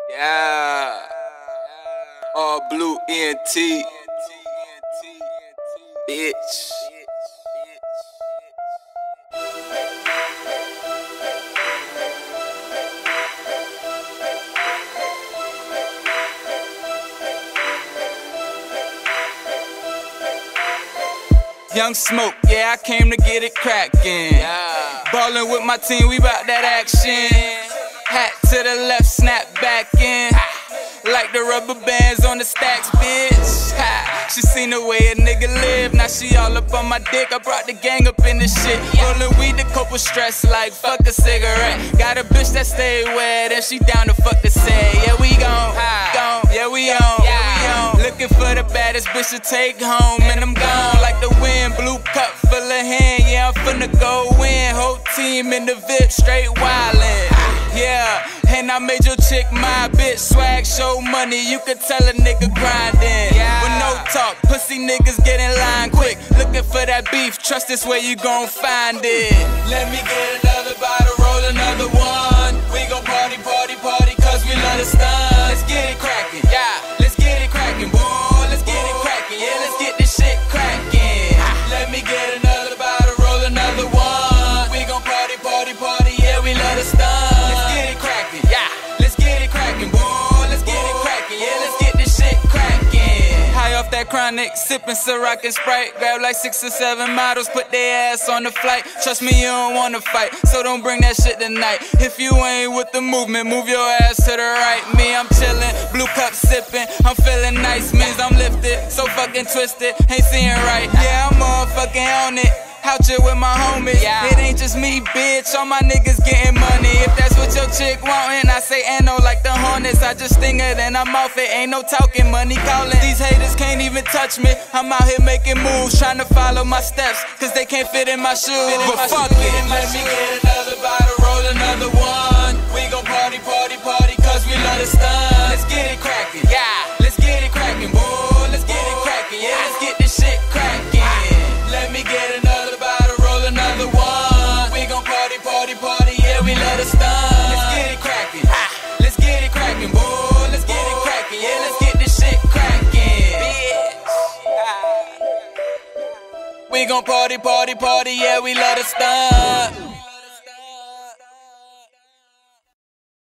Yeah. All blue ENT. Bitch. Young Smoke, yeah, I came to get it crackin'. Ballin' with my team, we bout that action. Hat to the left, snap back in. Like the rubber bands on the stacks, bitch. She seen the way a nigga live, now she all up on my dick. I brought the gang up in this shit. Rollin' weed to cope with stress, like fuck a cigarette. Got a bitch that stay wet, and she down to fuck the set. Yeah, we gon', yeah, we on. Looking for the baddest bitch to take home, and I'm gone like the wind. Blue cup full of hand, yeah, I'm finna go in. Whole team in the VIP, straight wildin'. Yeah, and I made your chick my bitch. Swag, show money, you could tell a nigga grindin'. With no talk, pussy niggas get in line quick. Looking for that beef, trust this way you gon' find it. Let me get another bottle, roll another one. We gon' party, party, party, cause we love to stun. Let's get it crackin', yeah, let's get it crackin', boy. Let's get it crackin', yeah, let's get this shit crackin'. Let me get another bottle, roll another one. We gon' party, party, party, yeah, we love to stun. Off that chronic, sippin' Ciroc and Sprite. Grab like 6 or 7 models, put their ass on the flight. Trust me, you don't wanna fight, so don't bring that shit tonight. If you ain't with the movement, move your ass to the right. Me, I'm chillin', blue cup sippin'. I'm feeling nice, means I'm lifted, so fucking twisted, ain't seeing right. Yeah, I'm motherfucking on it. Out here with my homies, it ain't just me, bitch. All my niggas getting money. If that's what your chick wantin', I say no like the Hornets. I just sting it and I'm off it. Ain't no talking, money callin'. These haters can't even touch me. I'm out here making moves, trying to follow my steps, cause they can't fit in my shoes. But fuck it, let me get another bottle, roll another one. We gon' party, party, party, cause we love to stun. Let's get it crackin', yeah, let's get it crackin', boy. Let's get it crackin', yeah, let's get this shit crackin'. Let me get another bottle, roll another one. We gon' party, party, party, yeah, we love to stun. Let's get it crackin', let's get it crackin', boy. Let's get it crackin', yeah, let's get this shit crackin', bitch. We gon' party, party, party, yeah, we love to stun.